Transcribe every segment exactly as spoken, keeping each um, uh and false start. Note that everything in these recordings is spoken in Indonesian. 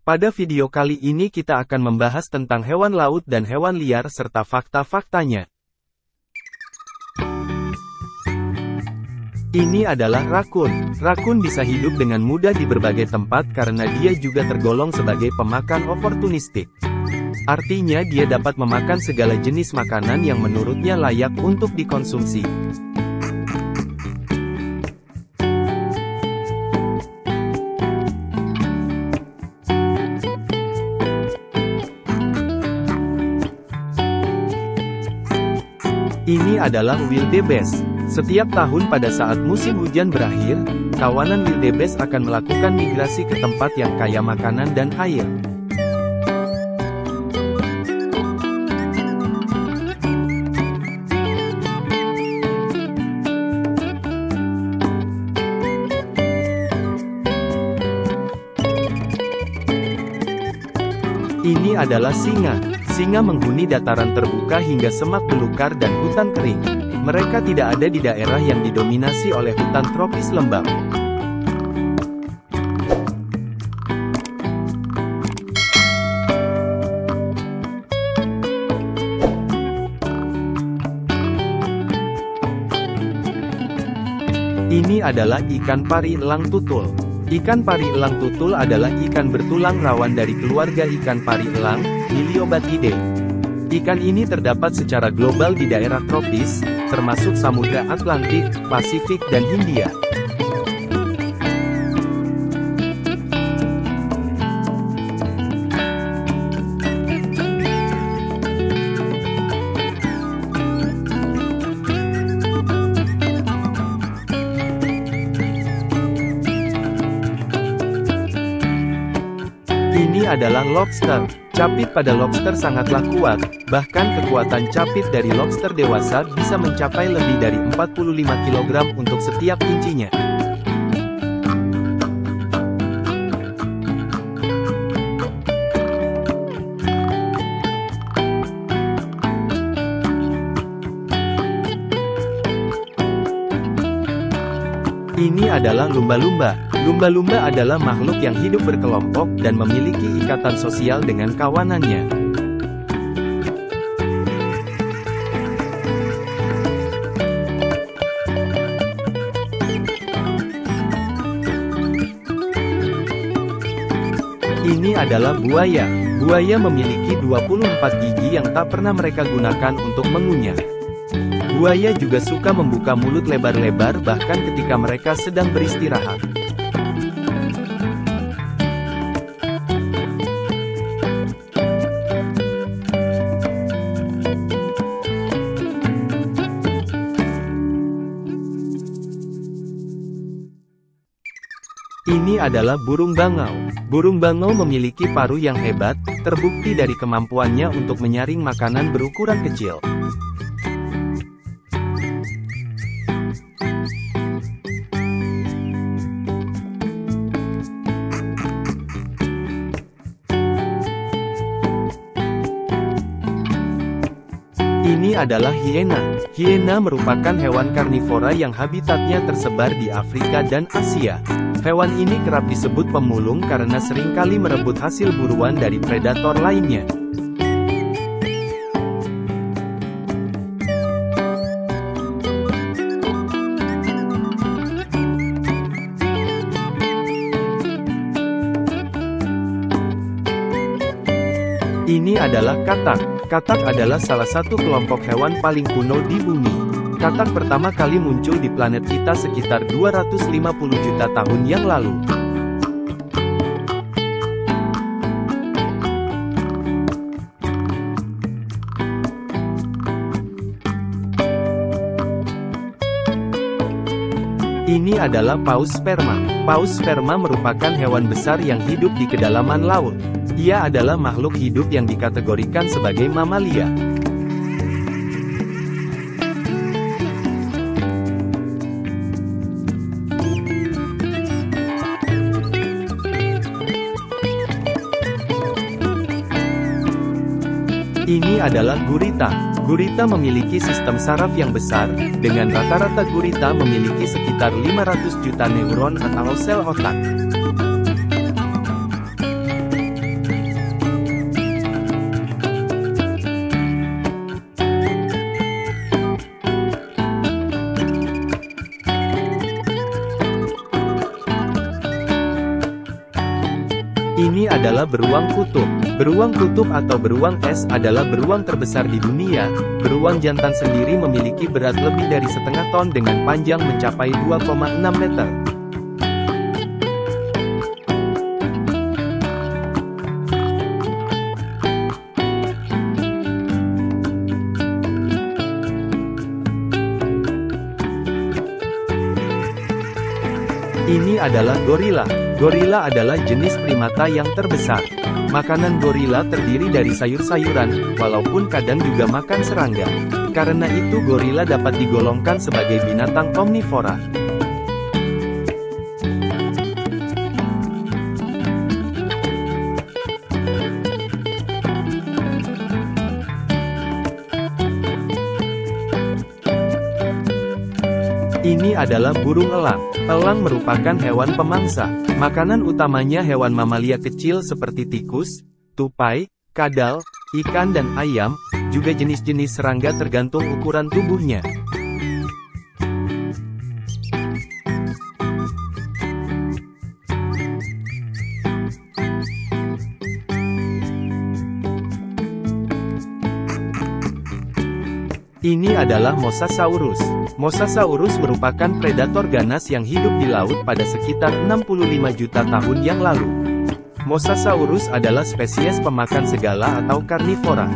Pada video kali ini kita akan membahas tentang hewan laut dan hewan liar serta fakta-faktanya. Ini adalah rakun. Rakun bisa hidup dengan mudah di berbagai tempat karena dia juga tergolong sebagai pemakan oportunistik. Artinya dia dapat memakan segala jenis makanan yang menurutnya layak untuk dikonsumsi. Ini adalah wildebeest. Setiap tahun pada saat musim hujan berakhir, kawanan wildebeest akan melakukan migrasi ke tempat yang kaya makanan dan air. Ini adalah singa. Singa menghuni dataran terbuka hingga semak belukar dan hutan kering. Mereka tidak ada di daerah yang didominasi oleh hutan tropis lembab. Ini adalah ikan pari elang tutul. Ikan pari elang tutul adalah ikan bertulang rawan dari keluarga ikan pari elang, Heliobatidae. Ikan ini terdapat secara global di daerah tropis, termasuk Samudra Atlantik, Pasifik dan Hindia. Ini adalah lobster. Capit pada lobster sangatlah kuat, bahkan kekuatan capit dari lobster dewasa bisa mencapai lebih dari empat puluh lima kilogram untuk setiap incinya. Ini adalah lumba-lumba. Lumba-lumba adalah makhluk yang hidup berkelompok dan memiliki ikatan sosial dengan kawanannya. Ini adalah buaya. Buaya memiliki dua puluh empat gigi yang tak pernah mereka gunakan untuk mengunyah. Buaya juga suka membuka mulut lebar-lebar bahkan ketika mereka sedang beristirahat. Ini adalah burung bangau. Burung bangau memiliki paruh yang hebat, terbukti dari kemampuannya untuk menyaring makanan berukuran kecil. Ini adalah hiena. Hiena merupakan hewan karnivora yang habitatnya tersebar di Afrika dan Asia. Hewan ini kerap disebut pemulung karena seringkali merebut hasil buruan dari predator lainnya. Ini adalah katak. Katak adalah salah satu kelompok hewan paling kuno di bumi. Katak pertama kali muncul di planet kita sekitar dua ratus lima puluh juta tahun yang lalu. Ini adalah paus sperma. Paus sperma merupakan hewan besar yang hidup di kedalaman laut. Ia adalah makhluk hidup yang dikategorikan sebagai mamalia. Ini adalah gurita. Gurita memiliki sistem saraf yang besar, dengan rata-rata gurita memiliki sekitar lima ratus juta neuron atau sel otak. Ini adalah beruang kutub. Beruang kutub atau beruang es adalah beruang terbesar di dunia. Beruang jantan sendiri memiliki berat lebih dari setengah ton dengan panjang mencapai dua koma enam meter. Ini adalah gorila. Gorila adalah jenis primata yang terbesar. Makanan gorila terdiri dari sayur-sayuran, walaupun kadang juga makan serangga. Karena itu gorila dapat digolongkan sebagai binatang omnivora. Ini adalah burung elang. Elang merupakan hewan pemangsa. Makanan utamanya hewan mamalia kecil seperti tikus, tupai, kadal, ikan dan ayam, juga jenis-jenis serangga tergantung ukuran tubuhnya. Ini adalah Mosasaurus. Mosasaurus merupakan predator ganas yang hidup di laut pada sekitar enam puluh lima juta tahun yang lalu. Mosasaurus adalah spesies pemakan segala atau karnivora.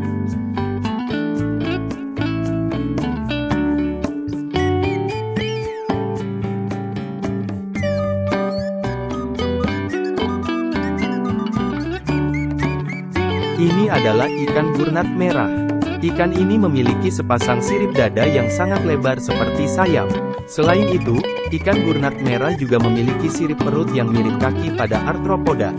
Ini adalah ikan gurnat merah. Ikan ini memiliki sepasang sirip dada yang sangat lebar seperti sayap. Selain itu, ikan gurnat merah juga memiliki sirip perut yang mirip kaki pada arthropoda.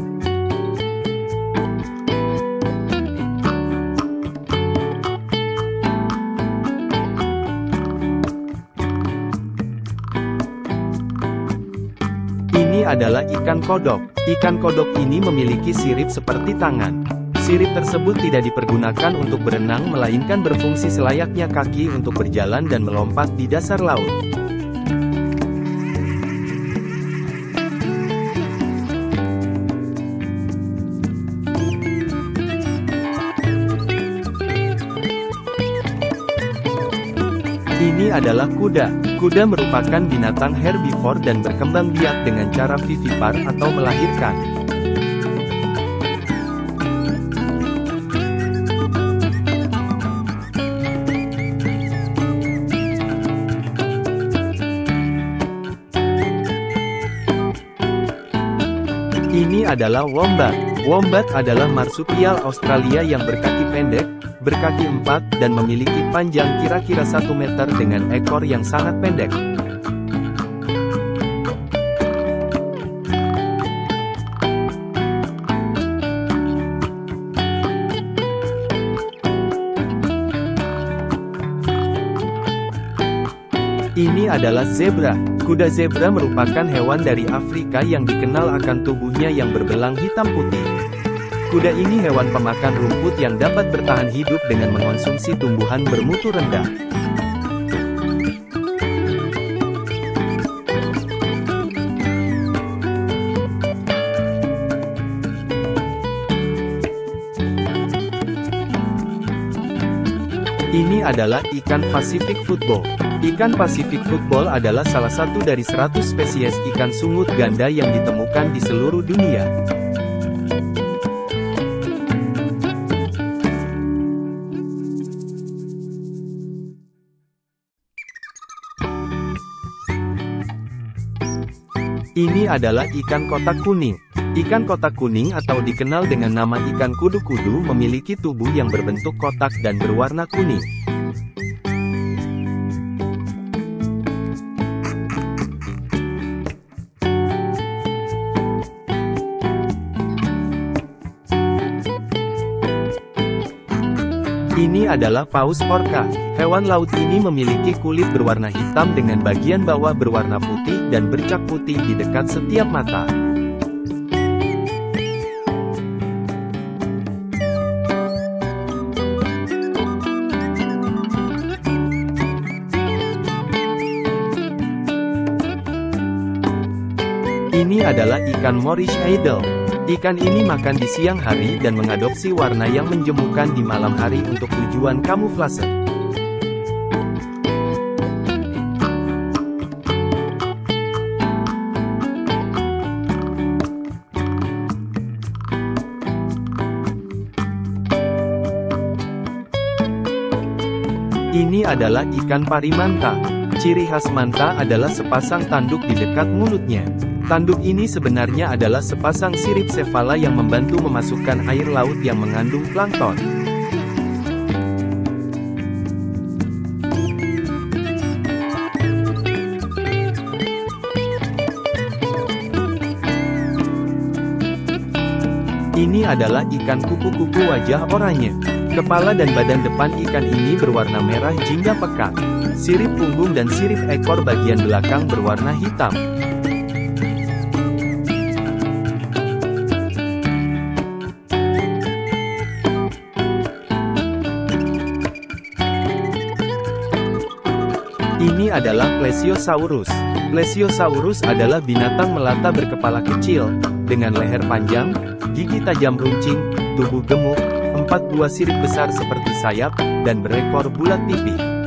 Ini adalah ikan kodok. Ikan kodok ini memiliki sirip seperti tangan. Sirip tersebut tidak dipergunakan untuk berenang melainkan berfungsi selayaknya kaki untuk berjalan dan melompat di dasar laut. Ini adalah kuda. Kuda merupakan binatang herbivor dan berkembang biak dengan cara vivipar atau melahirkan. Ini adalah wombat. Wombat adalah marsupial Australia yang berkaki pendek, berkaki empat, dan memiliki panjang kira-kira satu meter dengan ekor yang sangat pendek. Ini adalah zebra. Kuda zebra merupakan hewan dari Afrika yang dikenal akan tubuhnya yang berbelang hitam putih. Kuda ini hewan pemakan rumput yang dapat bertahan hidup dengan mengonsumsi tumbuhan bermutu rendah. Ini adalah ikan Pacific football. Ikan Pacific football adalah salah satu dari seratus spesies ikan sungut ganda yang ditemukan di seluruh dunia. Ini adalah ikan kotak kuning. Ikan kotak kuning atau dikenal dengan nama ikan kudu-kudu memiliki tubuh yang berbentuk kotak dan berwarna kuning. Ini adalah paus orca. Hewan laut ini memiliki kulit berwarna hitam dengan bagian bawah berwarna putih dan bercak putih di dekat setiap mata. Ini adalah ikan Moorish Idle. Ikan ini makan di siang hari dan mengadopsi warna yang menjemukkan di malam hari untuk tujuan kamuflase. Ini adalah ikan pari manta. Ciri khas manta adalah sepasang tanduk di dekat mulutnya. Tanduk ini sebenarnya adalah sepasang sirip sefala yang membantu memasukkan air laut yang mengandung plankton. Ini adalah ikan kupu-kupu wajah oranye. Kepala dan badan depan ikan ini berwarna merah jingga pekat. Sirip punggung dan sirip ekor bagian belakang berwarna hitam. Ini adalah Plesiosaurus. Plesiosaurus adalah binatang melata berkepala kecil, dengan leher panjang, gigi tajam runcing, tubuh gemuk, empat buah sirip besar seperti sayap, dan berekor bulat pipih.